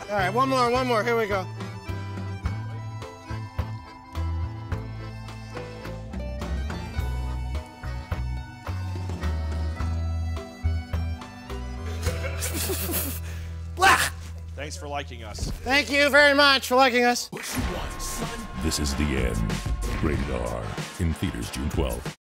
All right, one more. Here we go. Blah! Thanks for liking us. Thank you very much for liking us. This is the End. Rated R. In theaters June 12th.